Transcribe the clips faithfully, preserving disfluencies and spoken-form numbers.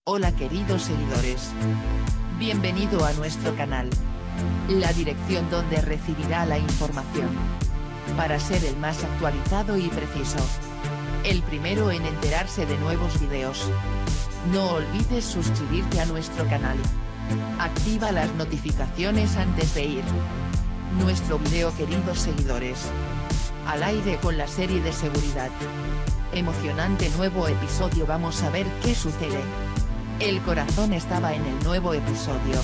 Hola queridos seguidores. Bienvenido a nuestro canal. La dirección donde recibirá la información. Para ser el más actualizado y preciso. El primero en enterarse de nuevos videos. No olvides suscribirte a nuestro canal. Activa las notificaciones antes de ir. Nuestro video queridos seguidores. Al aire con la serie de seguridad. Emocionante nuevo episodio, vamos a ver qué sucede. El corazón estaba en el nuevo episodio.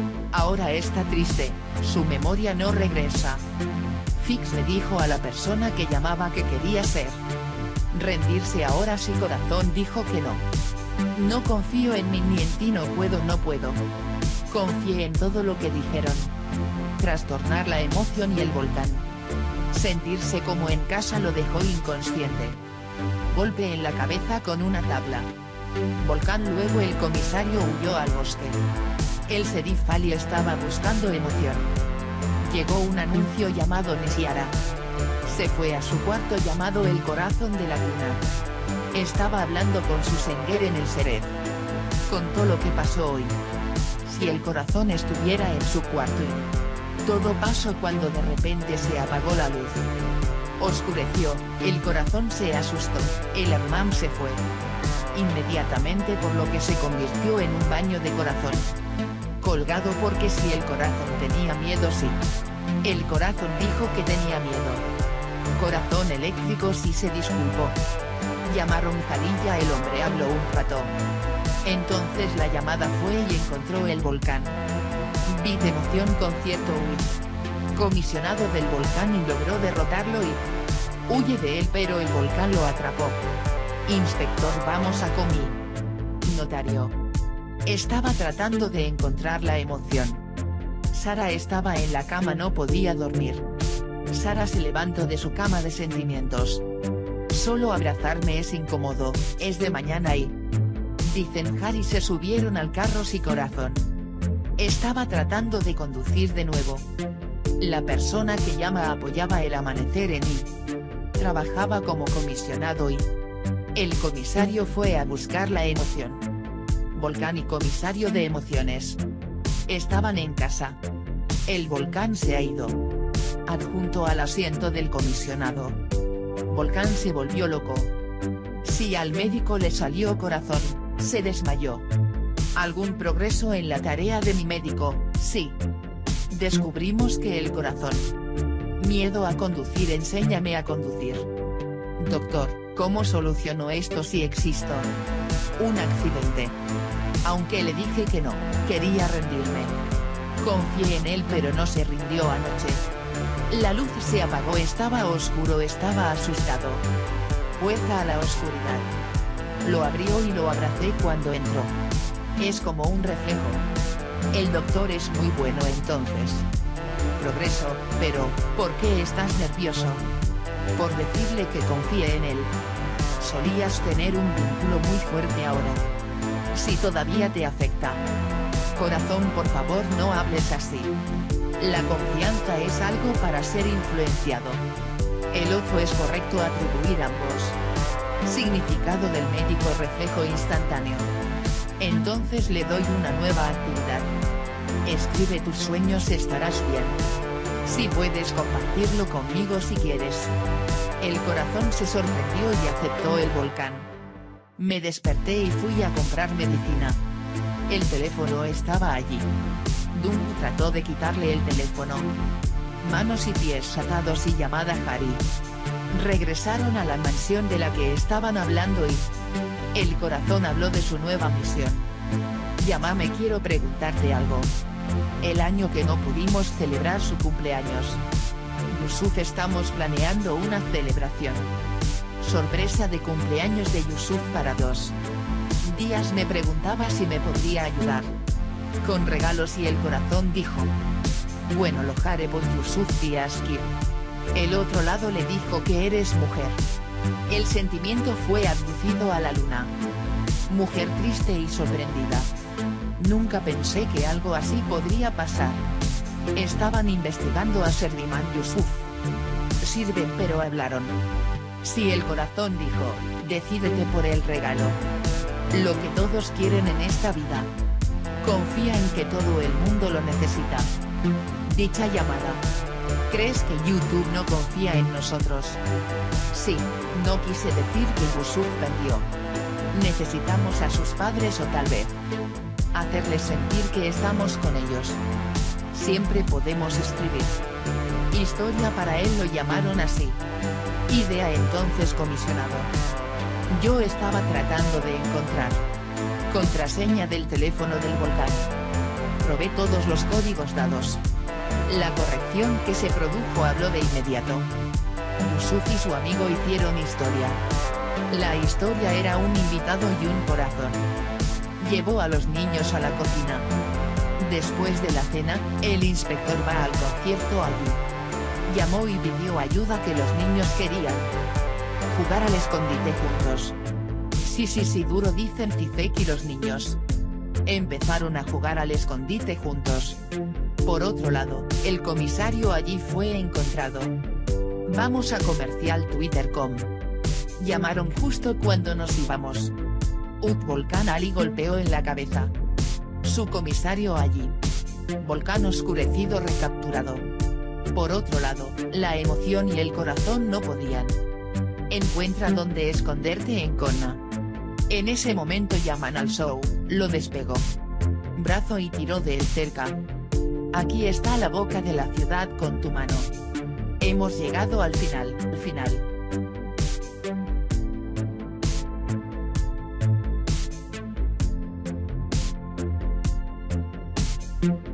Ahora está triste, su memoria no regresa. Fix le dijo a la persona que llamaba que quería ser. Rendirse ahora si corazón dijo que no. No confío en mí ni en ti, no puedo no puedo. Confié en todo lo que dijeron. Trastornar la emoción y el volcán. Sentirse como en casa lo dejó inconsciente. Golpe en la cabeza con una tabla. Volcán. Luego el comisario huyó al bosque. El sheriff Ali estaba buscando emoción. Llegó un anuncio llamado Nesiara. Se fue a su cuarto llamado El Corazón de la Luna. Estaba hablando con su senger en el Seret. Contó lo que pasó hoy. Si el corazón estuviera en su cuarto y... Todo pasó cuando de repente se apagó la luz. Oscureció, el corazón se asustó, el hammam se fue. Inmediatamente, por lo que se convirtió en un baño de corazón. Colgado porque si el corazón tenía miedo sí. El corazón dijo que tenía miedo. Corazón eléctrico sí se disculpó. Llamaron Jalilla, el hombre habló un rato. Entonces la llamada fue y encontró el volcán. Bit emoción con cierto huir. Comisionado del volcán y logró derrotarlo y... Huye de él pero el volcán lo atrapó. Inspector, vamos a comi. Notario. Estaba tratando de encontrar la emoción. Sara estaba en la cama, no podía dormir. Sara se levantó de su cama de sentimientos. Solo abrazarme es incómodo, es de mañana y... Dicen Harry se subieron al carro y corazón. Estaba tratando de conducir de nuevo. La persona que llama apoyaba el amanecer en y... Trabajaba como comisionado y... El comisario fue a buscar la emoción. Volcán y comisario de emociones. Estaban en casa. El volcán se ha ido. Adjunto al asiento del comisionado. Volcán se volvió loco. Sí, al médico le salió corazón, se desmayó. ¿Algún progreso en la tarea de mi médico? Sí. Descubrimos que el corazón. Miedo a conducir, enséñame a conducir. Doctor, ¿cómo soluciono esto si existo? Un accidente. Aunque le dije que no, quería rendirme. Confié en él pero no se rindió anoche. La luz se apagó, estaba oscuro, estaba asustado. Fuerza a la oscuridad. Lo abrió y lo abracé cuando entró. Es como un reflejo. El doctor es muy bueno entonces. Progreso, pero, ¿por qué estás nervioso? Por decirle que confíe en él. Solías tener un vínculo muy fuerte ahora. Si todavía te afecta. Corazón, por favor no hables así. La confianza es algo para ser influenciado. El otro es correcto atribuir ambos. Significado del médico, reflejo instantáneo. Entonces le doy una nueva actividad. Escribe tus sueños, estarás bien. Si puedes compartirlo conmigo si quieres. El corazón se sorprendió y aceptó el volcán. Me desperté y fui a comprar medicina. El teléfono estaba allí. Dungu trató de quitarle el teléfono. Manos y pies atados y llamada Harry. Regresaron a la mansión de la que estaban hablando y... El corazón habló de su nueva misión. Llámame, quiero preguntarte algo. El año que no pudimos celebrar su cumpleaños. Yusuf, estamos planeando una celebración. Sorpresa de cumpleaños de Yusuf para dos días. Me preguntaba si me podría ayudar. Con regalos y el corazón dijo. Bueno, lo haré por Yusuf Tiaski. El otro lado le dijo que eres mujer. El sentimiento fue abducido a la luna. Mujer triste y sorprendida. Nunca pensé que algo así podría pasar. Estaban investigando a Serdiman Yusuf. Sirven pero hablaron. Si el corazón dijo, decídete por el regalo. Lo que todos quieren en esta vida. Confía en que todo el mundo lo necesita. Dicha llamada. ¿Crees que YouTube no confía en nosotros? Sí, no quise decir que Yusuf perdió. Necesitamos a sus padres o tal vez hacerles sentir que estamos con ellos. Siempre podemos escribir. Historia para él, lo llamaron así. Idea entonces comisionado. Yo estaba tratando de encontrar contraseña del teléfono del volcán. Probé todos los códigos dados. La corrección que se produjo habló de inmediato. Yusuf y su amigo hicieron historia. La historia era un invitado y un corazón. Llevó a los niños a la cocina. Después de la cena, el inspector va al concierto allí. Llamó y pidió ayuda que los niños querían jugar al escondite juntos. Sí sí sí duro, dicen Cifek y los niños empezaron a jugar al escondite juntos. Por otro lado, el comisario allí fue encontrado. Vamos a comercial twitter punto com. Llamaron justo cuando nos íbamos. Ut Volcán Ali golpeó en la cabeza. Su comisario allí. Volcán oscurecido recapturado. Por otro lado, la emoción y el corazón no podían. Encuentra dónde esconderte en Kona. En ese momento llaman al show, lo despegó. Brazo y tiró de él cerca. Aquí está la boca de la ciudad con tu mano. Hemos llegado al final, al final. Thank you.